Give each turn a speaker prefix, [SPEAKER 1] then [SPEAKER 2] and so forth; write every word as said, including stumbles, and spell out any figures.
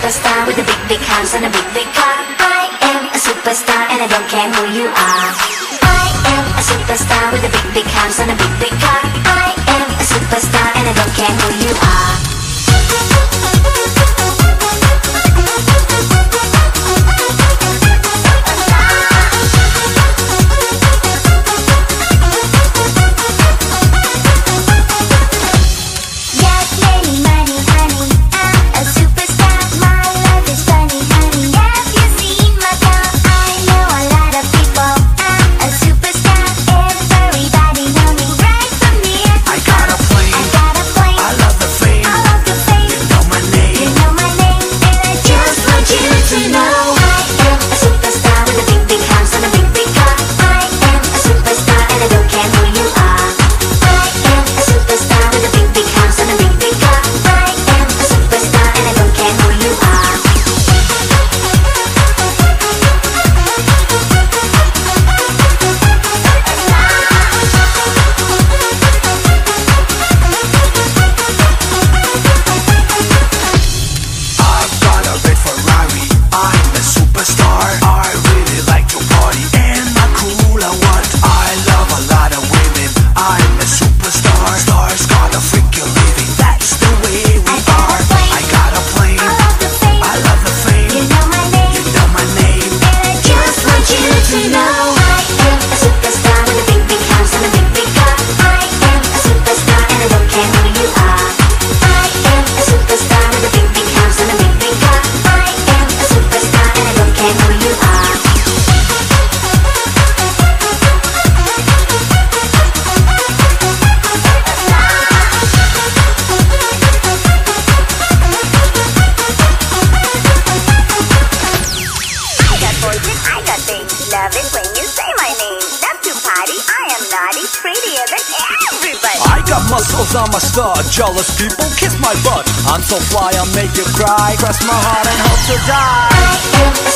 [SPEAKER 1] superstar with a big, big house and a big, big car. I am a superstar and I don't care who you are. I am a superstar with a big, big house and a big, big car. I am a superstar and I don't care who you are.
[SPEAKER 2] Love it when you say my name. Love to party, I am naughty, prettier than everybody.
[SPEAKER 3] I got muscles, I'm a star. Jealous people kiss my butt. I'm so fly, I'll make you cry. Cross my heart and hope to die.